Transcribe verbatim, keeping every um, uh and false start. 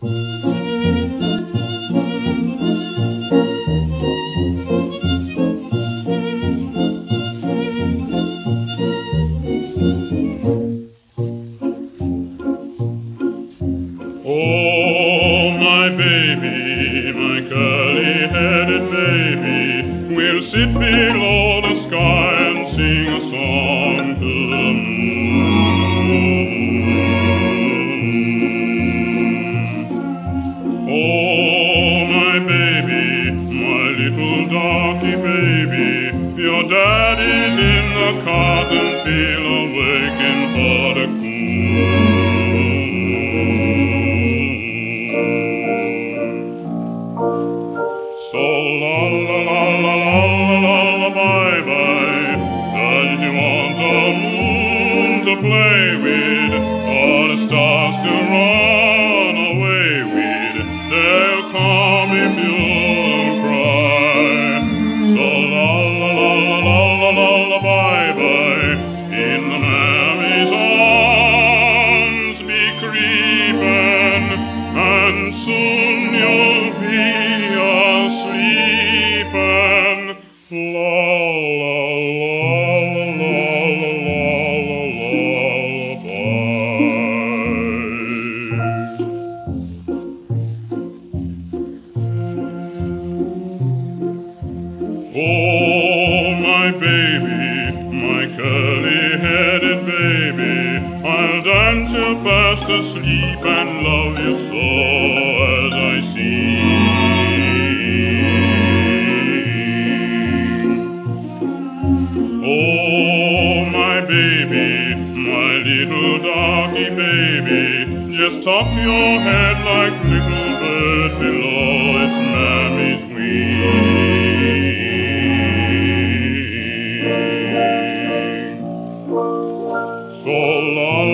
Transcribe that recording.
Oh, my baby, my curly-headed baby, we'll sit below the sky and sing a song to the moon. Oh, my baby, my little darky baby, your daddy's in the cotton field waiting for the coon. So la la la la la la la bye bye. Does you want the moon to play with, or the stars to run away with? They'll come if you don't cry. So la la la la la la la la bye bye. In the mammy's arms be creeping, and soon you'll be sleeping. La la la la la la Oh, my baby, my curly-headed baby, I'll dance you fast asleep and love you so as I sing. Oh, my baby, my little darky baby, just tuck your head like little bird below its mammy's wing. So long.